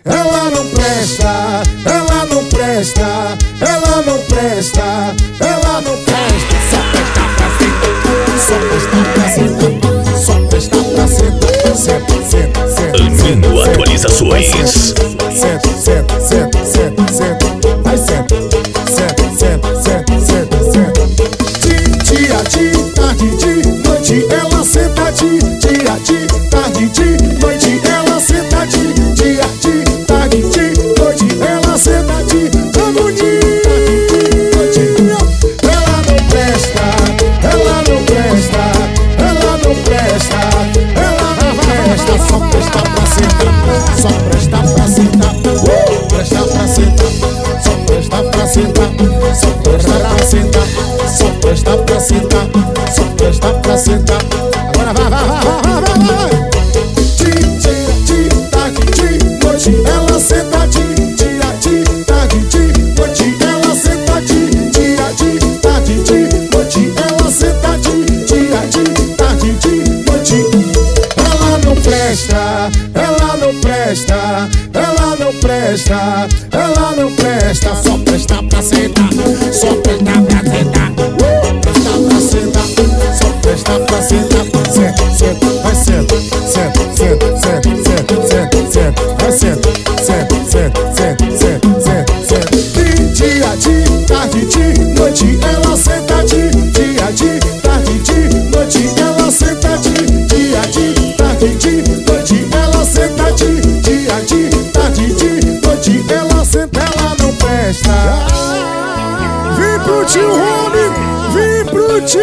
ela não presta, ela não presta, ela não presta, ela não presta. Só presta pra sentar, só presta pra sentar, só presta pra sentar. Senta, senta, senta. Aninho Atualizações. Senta, senta, senta, senta, senta. Vai, senta, senta, senta, senta, senta, senta. Dia, tarde, de noite, ela senta dia, tarde, de noite, ela senta dia, tarde, de noite, ela senta todo dia, ela não presta, ela não presta, ela não presta, ela não presta, só presta pra sentar, só presta pra sentar, presta pra sentar, só presta pra sentar, só presta pra sentar, só presta pra sentar, só presta pra sentar. Agora vai. Tarde, de noite, ela senta dia, tarde, de noite, ela senta dia, tarde, de noite, ela senta dia, tarde, de noite. Ela não presta, ela não presta, ela não presta, ela não presta, só presta pra sentar, só presta pra sentar, presta pra sentar, só presta pra sentar. Senta, senta, vai senta, senta, senta, senta, senta, senta, senta, vai senta, senta, senta, senta, senta, senta, senta. Dia, tarde, de noite, ela senta dia, tarde, de noite, ela senta dia, tarde, de noite, ela senta dia, tarde, de noite, ela senta, ela não presta. Vem pro tio Rony, vem pro tio.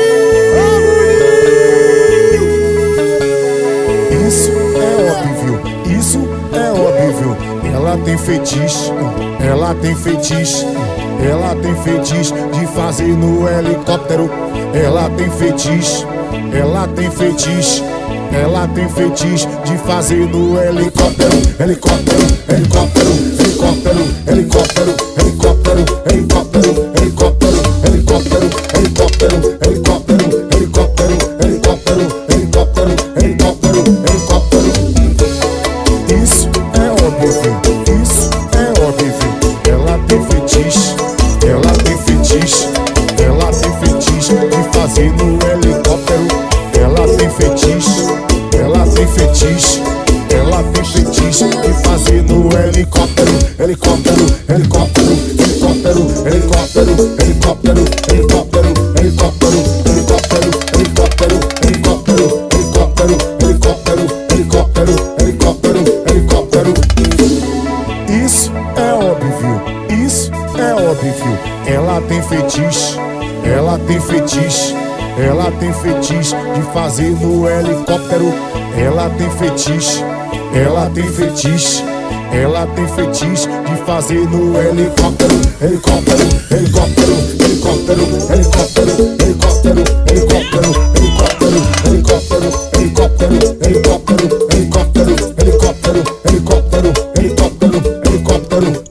Isso é óbvio. Ela tem fetiche, ela tem fetiche, ela tem fetiche de fazer no helicóptero. Ela tem fetiche, ela tem fetiche, ela tem fetiche de fazer no helicóptero. Helicóptero, helicóptero, helicóptero, helicóptero, helicóptero, helicóptero, helicóptero, helicóptero, helicóptero, helicóptero, helicóptero, helicóptero, helicóptero, helicóptero, helicóptero. Isso é óbvio, isso é óbvio. Ela tem fetiche, ela tem fetiche, ela tem fetiche de fazer no helicóptero. Ela tem fetiche, ela tem fetiche, ela tem fetiche de fazer no helicóptero. Helicóptero, helicóptero, helicóptero, helicóptero, helicóptero, helicóptero, helicóptero, helicóptero, helicóptero, helicóptero, helicóptero, helicóptero, helicóptero, helicóptero, helicóptero. Isso é óbvio, isso é óbvio. Ela tem fetiche, ela tem fetiche, ela tem fetiche de fazer no helicóptero. Ela tem fetiche, ela tem fetiche, ela tem fetiche de fazer no helicóptero. Helicóptero, helicóptero, helicóptero, helicóptero, helicóptero, helicóptero, helicóptero, helicóptero, helicóptero, helicóptero, helicóptero, helicóptero, helicóptero, helicóptero, helicóptero.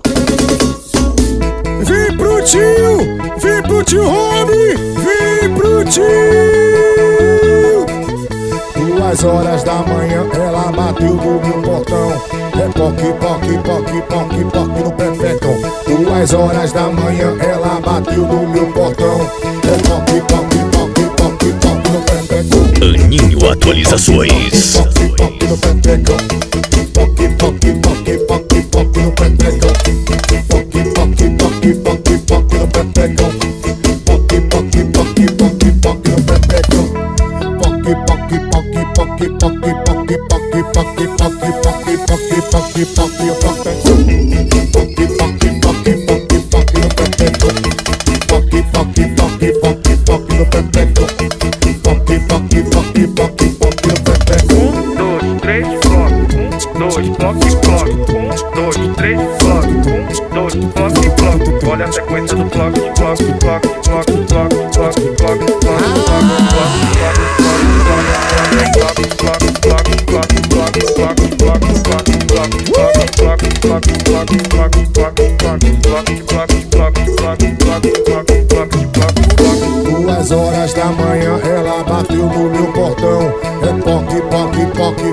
Vem pro tio Rony, vem pro tio. 2h da manhã ela bateu no meu portão. É poque, poque, poque, poque, poque no pepecão. 2h da manhã ela bateu no meu portão. É poque, poque, poque, poque, poque no pepecão. Aninho Atualizações. Poque, poque no pepecão. Poque, poque, poque, poque, poque no pepecão. Poque, poque, poque, poque, poque no pepecão. Poque, poque, poque, poque, poque no pepecão. Poque, poque, poque, poque, poque, poque, poque, poque, poque, poque, poque, poque, poque, no pepecão. Poque, poque, poque, poque, poque no pepecão. Poque, poque, poque, poque, poque no pepecão. Poque, poque, poque, poque, poque no pepecão. 1, 2, 3, bloco. 1, 2, bloco e bloco. 1, 2, 3, bloco. 1, 2, bloco e bloco. Olha a sequência do bloco, bloco, bloco, bloco, bloco, bloco, bloco, bloco, Duas horas da manhã ela bateu no meu portão. É poque, poque, poque,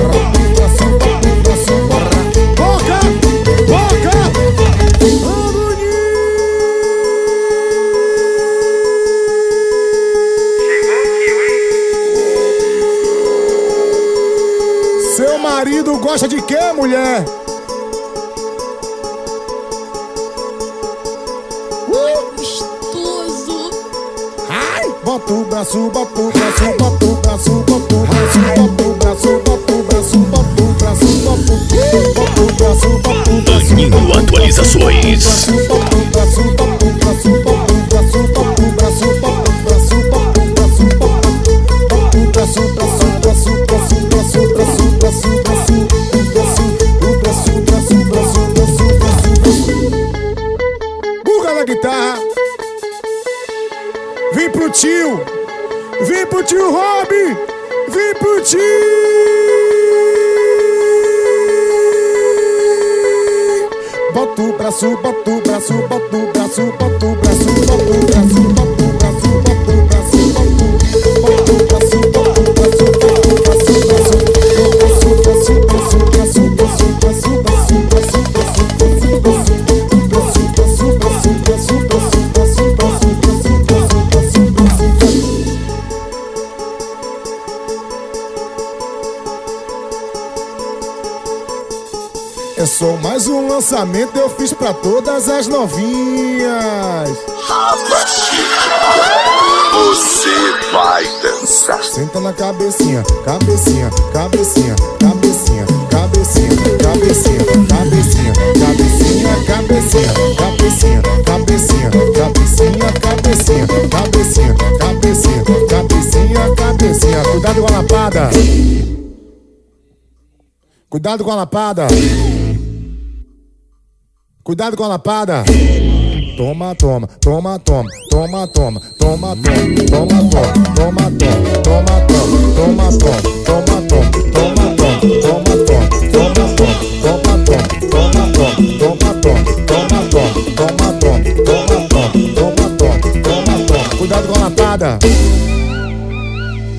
Boca, boca. Seu marido gosta de quê, mulher? Gostoso. Ai! Bota o braço, bota o braço, bota o braço, bota o braço, bota o braço, bota o braço, bota o braço, bota o braço, bota o braço. Aninho Atualizações. Bota o braço, bota o braço, bota o braço, bota o braço, bota o braço, bota o braço, bota o braço, braço, braço, braço, braço, braço, braço, braço, braço, braço, braço, braço. Buga na guitarra. Vem pro tio Rob, vem pro tio. Bota o braço, bota o braço, bota o braço, bota o braço, bota o braço, bota o braço, bota o braço, bota o braço, bota o braço, bota o braço, é só mais um lançamento, eu fiz pra todas as novinhas. Você vai dançar. Senta na cabecinha, cabecinha, cabecinha, cabecinha, cabecinha, cabecinha, cabecinha, cabecinha, cabecinha, cabecinha, cabecinha, cabecinha, cabecinha, cabecinha, cabecinha, cabecinha, cabecinha. Cuidado com a lapada. Cuidado com a lapada. Cuidado com a lapada. Toma, toma, toma, toma, toma, toma, toma, toma, toma, toma, toma, toma, toma, toma, toma, toma, toma, toma, toma, toma. Cuidado com a lapada.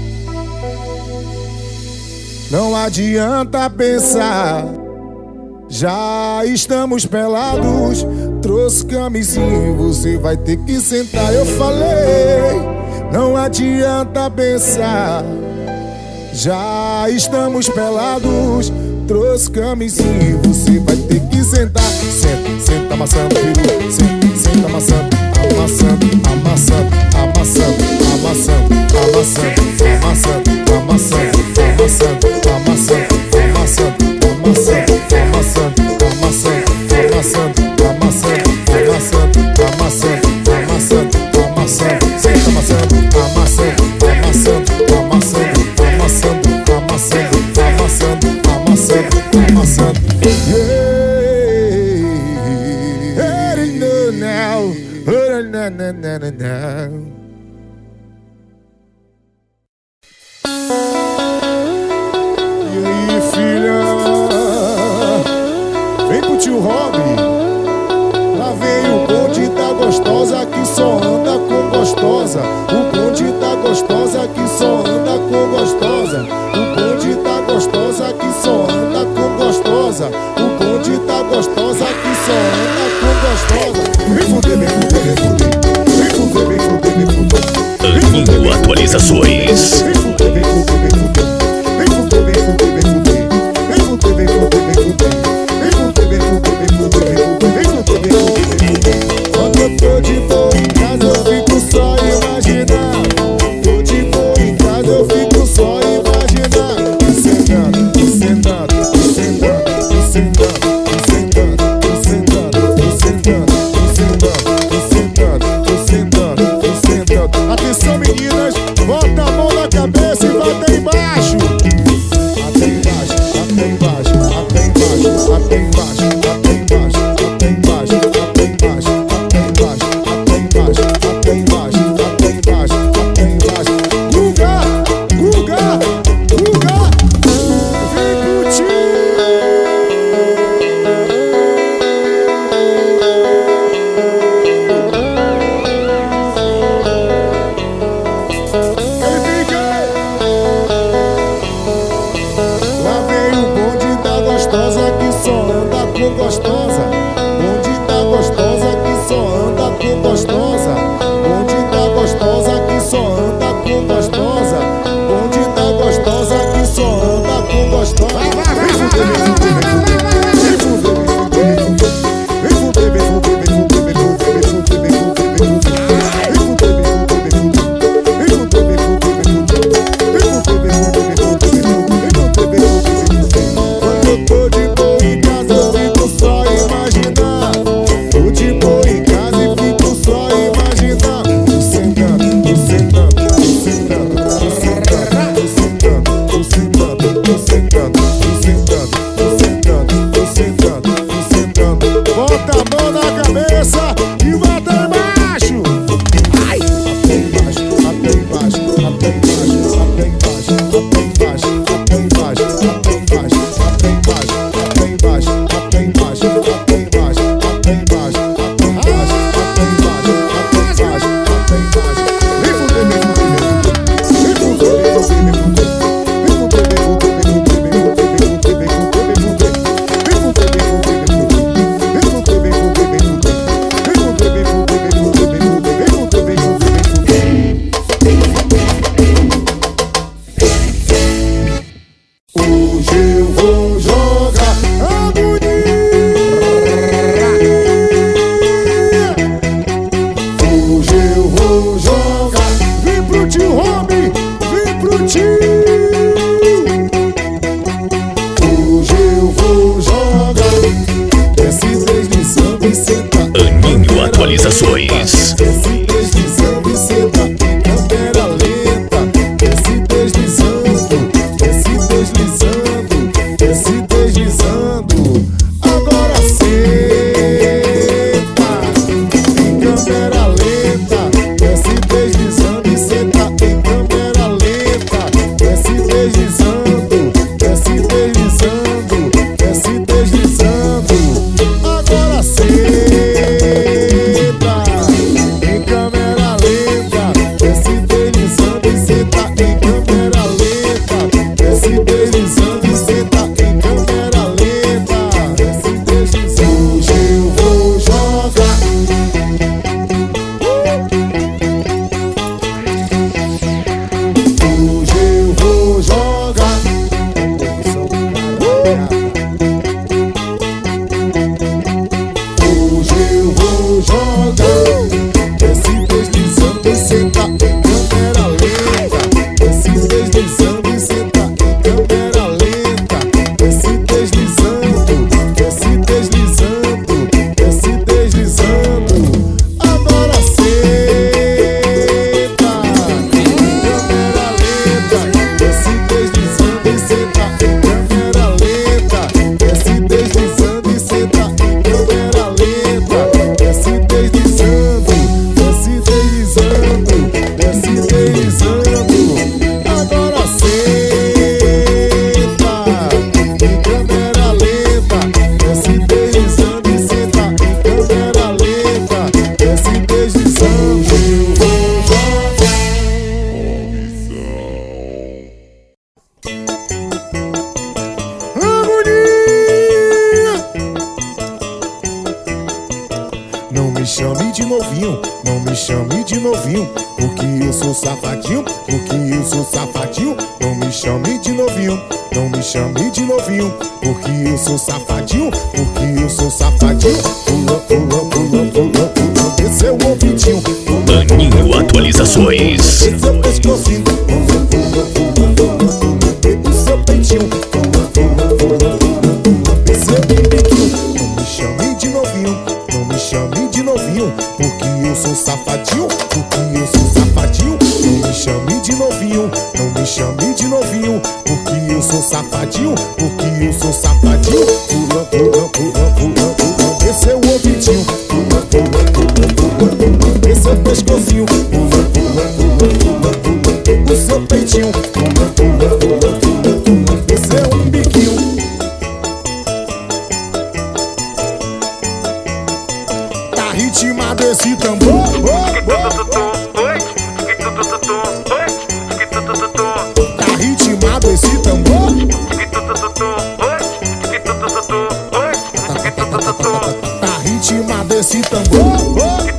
Não adianta pensar, Já estamos pelados, trouxe camisinha, você vai ter que sentar. Eu falei, não adianta pensar. Já estamos pelados, trouxe camisinha, você vai ter que sentar. Senta, senta amassando, peru, senta, senta amassando, amassando, amassando, amassando, amassando, amassando, amassando, amassando, amassando, amassando, amassando, amassando, amassando, amassando, amassando, amassando, amassando, amassando, amassando, senta amassando, amassando, amassando, amassando, amassando, amassando, amassando, amassando, amassando. E aí, filha? Vem pro tio Rob. Lá vem o bonde da gostosa que só anda com gostosa. O bonde da gostosa que só anda com gostosa. O bonde da gostosa que só anda com gostosa. O bonde da gostosa que só anda com gostosa. Vem fuder, vem fuder, vem fuder. Vem fuder, vem fuder, vem fuder. Aninho Atualizações. Vem fuder, vem fuder, vem fuder. Vem fuder, vem fuder, vem fuder. Vem fuder, vem fuder, vem fuder. Vem fuder, vem fuder, vem fuder, vem fuder. Vem fuder, vem fuder, vem fuder. Quando eu tô de boa em casa eu fico só imaginando. Tô de boa em casa eu fico só imaginando. Sentando, sentando, sentando, sentando, sentando, sentando, sentando, sentando, sentando, sentando. Atenção, meninas, bota a mão na cabeça e bate embaixo. Até embaixo, até embaixo, até embaixo, até embaixo, até embaixo, até embaixo, até embaixo, até embaixo, até embaixo, até embaixo, até embaixo, até embaixo. Guga, Guga, Guga, vem curtir. Lá vem o bonde da gostosa que só anda com gostosa. Bonde da gostosa que só anda com gostosa. Bonde da gostosa que só anda com gostosa. Bonde da gostosa que só anda com gostosa. Vem fuder, vem fuder, vem fuder. Vem fuder, vem fuder, vem fuder. Vem fuder, vem fuder, vem fuder, vem fuder, vem fuder, vem fuder, vem fuder. Vem fuder, vem fuder, vem fuder. Vem fuder, vem fuder, vem fuder. Vem fuder, vem fuder, vem fuder, vem fuder, vem fuder, vem fuder. Quando eu tô de boa em casa eu fico só imaginando. Tô de boa em casa e fico só imaginando. Sentando, sentando, sentando, sentando, sentando, sentando, sentando, sentando, sentando, sentando. Bota a mão na cabeça e bota embaixo. Ai! Até embaixo, até embaixo, até embaixo, até embaixo, até embaixo, até embaixo, até embaixo, até embaixo, até embaixo, até embaixo, até embaixo, até embaixo, até embaixo, até embaixo, até embaixo. Vem fuder, vem fuder, vem fuder. Vem fuder, vem fuder, vem fuder. Vem fuder, vem fuder, vem fuder, vem fuder, vem fuder, vem fuder, vem fuder. Vem fuder, vem fuder, vem fuder. Vem fuder, vem fuder, vem fuder. Vem fuder, vem fuder, vem fuder, vem fuder, vem fuder, vem fuder, vem fuder, vem fuder. Hoje eu vou jogar a bonita. Hoje eu vou jogar. Vem pro tio Rob, vem pro tio. Hoje eu vou jogar. Desce deslizando e senta. Aninho Atualizações. Desce deslizando e senta em câmera lenta. Desce deslizando, desce deslizando, desce deslizando. Agora senta em câmera lenta. Desce deslizando e senta em câmera lenta. Desce deslizando, desce deslizando, desce deslizando. Agora senta em câmera não me chame de novinho, porque eu sou safadinho, porque eu sou safadinho. Não me chame de novinho, não me chame de novinho, porque eu sou safadinho, porque eu sou safadinho. Pula, pula, pula, pula, pula, desceu o ouvidinho. Daninho Atualizações. Desceu o pescocinho. Pula, pula, pula, pula, pula, o seu peitinho. Pula, pula, pula, pula, pula, desceu o biquinho. Não me chame de novinho, não me chame de novinho, porque eu sou safadinho, porque eu sou safadinho. Não me chame de novinho, não me chame de novinho, porque eu sou safadinho, porque eu sou safadinho. Pula, pula, pula, pula, pula, desceu o ouvidinho. Pula, pula, pula, pula, pula, desceu o pescocinho. Pula, pula, pula, pula, pula, o seu peitinho. Pula, pula, pula, pula, pula, desceu um biquinho. Tá ritmado esse tambor. Tá ritmado esse tambor. Tá ritmado esse tambor.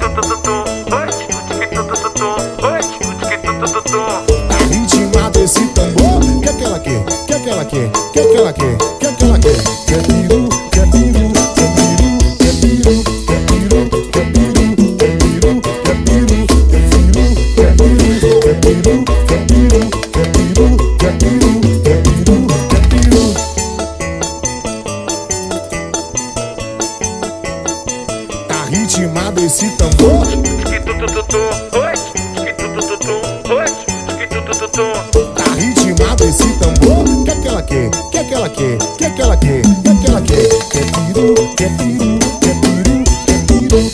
Tá ritmado esse tambor. Que ela quer? Que ela quer? Que ela quer? Que ela quer? Quer piru, quer piru, quer piru, quer piru, quer piru, quer piru, quer piru, quer piru, quer piru, quer piru, quer piru, quer piru, quer piru, quer piru, quer piru. Tá ritmado esse tambor. Tá ritmado esse tambor. Que ela quer? Que ela quer? Que ela quer? Que ela quer? Quer piru, quer piru, quer piru, quer piru,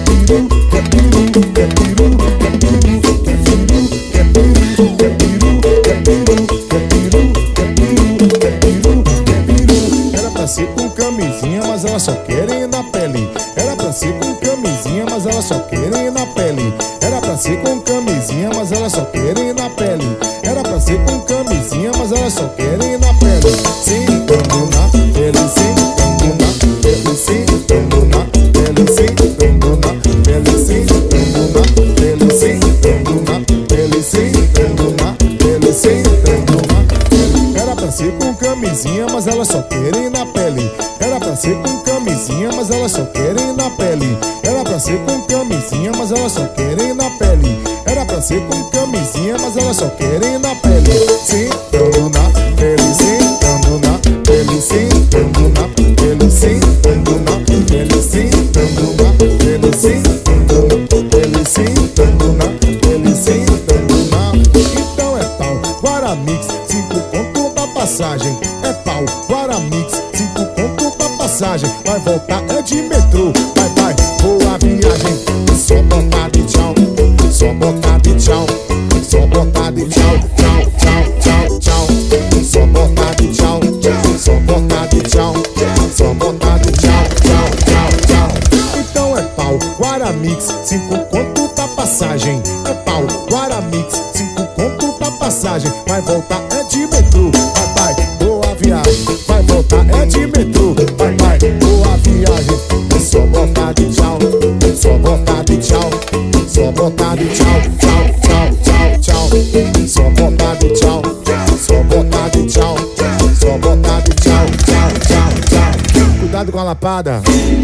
quer piru, quer piru, quer piru, quer piru, quer piru, quer piru, quer piru, quer piru, quer piru, quer piru, quer piru. Era pra ser com camisinha, mas ela só quer ir na pele. Era pra ser com camisinha, mas ela só quer ir na pele. Era pra ser com camisinha, mas ela só quer ir na pele. Era pra ser com camisinha, mas ela só quer ir na pele. Sentando na pele, sentando na pele, sentando na pele, sentando na pele, sentando na pele, sentando na pele, sentando na pele, sentando na pele. Era pra ser com camisinha, mas ela só quer ir na pele. Era pra ser com camisinha, mas ela só quer ir na pele. Era pra ser com camisinha, mas ela só quer ir na pele. Era pra ser com camisinha, mas ela só quer ir na pele. Sentando na pele, sentando na pele, sentando na pele, sentando na pele, sentando na pele, sentando na pele, sentando na pele, sentando na. Então é pau, Guaramix, 5 conto da passagem. É pau, Guaramix, 5 conto da passagem. Vai voltar é de metrô, vai, vai, boa viagem. Só botar de tchau, só botar de tchau, só botar de tchau, tchau, tchau, tchau, tchau. Só botar de tchau, só botar de tchau, só botar de tchau, tchau, tchau, tchau. Então é pau, Guaramix, 5 conto da passagem. É pau, Guaramix, 5 conto da passagem. Vai voltar é de metrô, vai, vai, boa viagem. Vai voltar é de metrô, vai, vai, boa viagem. É só botar de tchau, só botar de tchau, só botar de tchau, tchau, tchau, tchau, tchau. Só botar de tchau, só botar de tchau, só botar de tchau, tchau, tchau, tchau. Cuidado com a lapada.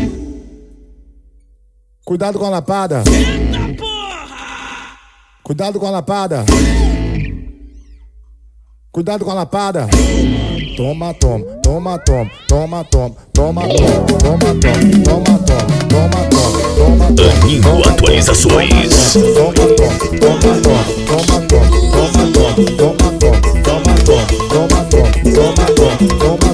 Cuidado com a lapada. Cuidado com a lapada. Cuidado com a lapada. Toma, toma, toma, toma, toma, toma, toma, toma, toma, toma, toma, toma, toma. Daninho Atualizações. Toma, toma, toma, toma, toma, toma, toma, toma, toma, toma, toma,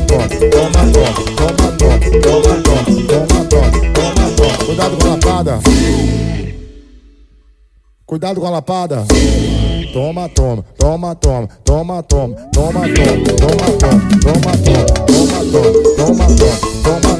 toma. Cuidado com a lapada. Cuidado com a lapada. Toma, toma, toma, toma, toma, toma, toma, toma, toma, toma, toma, toma, toma,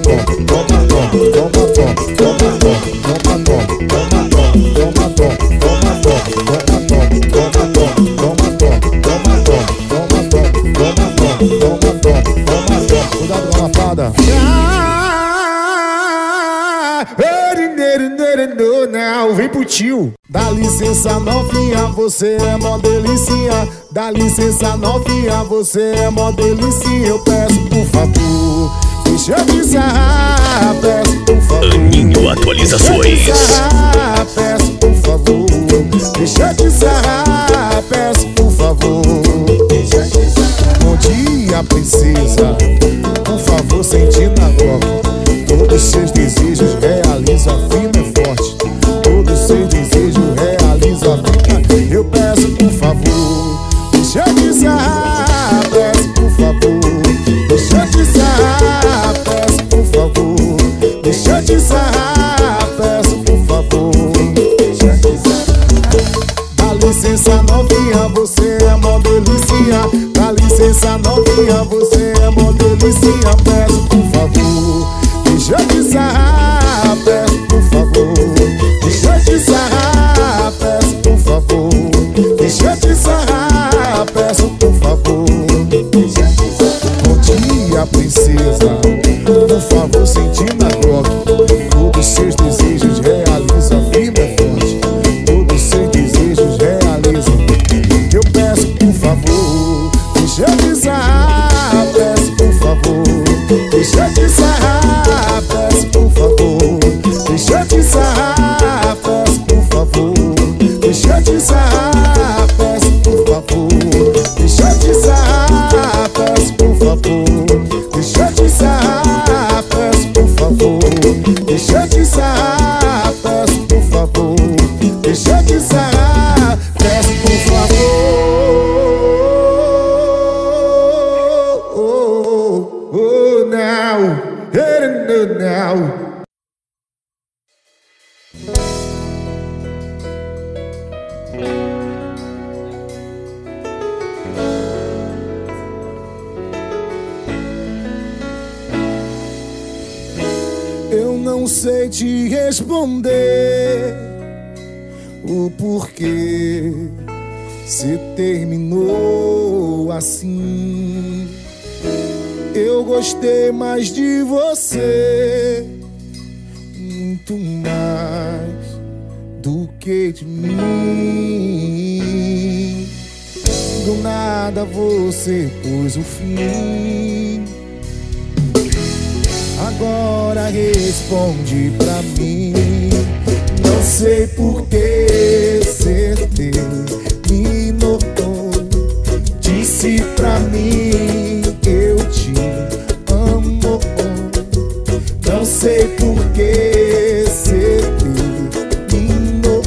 cuidado com a lapada. now, vem pro tio. Dá licença novinha, você é mó delícia. Dá licença novinha, você é mó delícia. Eu peço por favor, deixa eu te sarrar, peço por favor. Aninho Atualizações. Peço por favor, deixa eu te sarrar, peço por favor. Bom dia, princesa, por favor, sente na copa. Todos seus desejos realiza, firme e forte. Todos seus desejos realiza, fica. Eu peço por favor, deixa eu te sarrar, peço por favor. Deixa eu te sarrar, peço por favor. Deixa eu te sarrar, peço por favor. Dá licença novinha, você é mó delícia. Dá licença novinha, você é mó delícia. Peço por favor, deixa eu te sarrar, peço por favor. Deixa eu te sarrar, peço por favor. Deixa eu te sarrar, peço por favor. Bom dia, princesa, por favor, sente na toque. Todos seus desejos realiza, firme e forte. Todos seus desejos realiza. Eu peço por favor, deixa eu te sarrar, peço por favor. Deixa eu te sarrar, peço por favor. Deixa eu te sarrar, peço por favor. Deixa eu te sarrar, peço por favor. Deixa eu te sarrar, peço por favor. Deixa eu te sarrar, peço por favor. Deixa eu te sarrar, peço por favor. Deixa eu te sarrar, peço por favor. Oh, now, now. Eu não sei te responder o porquê se terminou assim. Eu gostei mais de você, muito mais do que de mim. Do nada você pôs o fim. Agora responde pra mim. Não sei por que você terminou. Disse pra mim eu te amo. Não sei por que você terminou.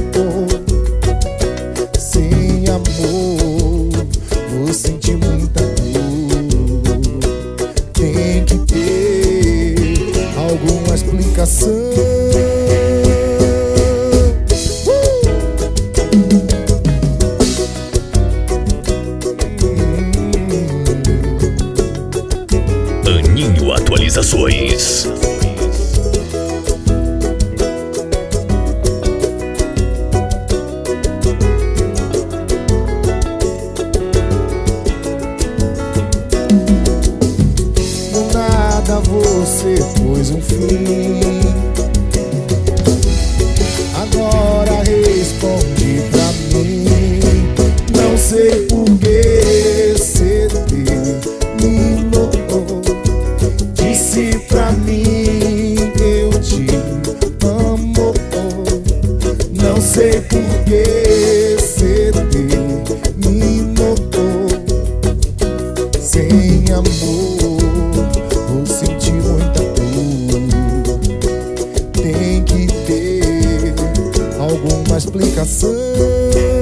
Sem amor vou sentir muita dor. Tem que ter alguma explicação. Aninho Atualizações. Do nada você pôs um fim. Agora responde pra mim. Não sei por que você terminou. Disse pra mim eu te amo. Não sei por que você terminou. Sem amor vou sentir muita dor. Tem que ter alguma explicação.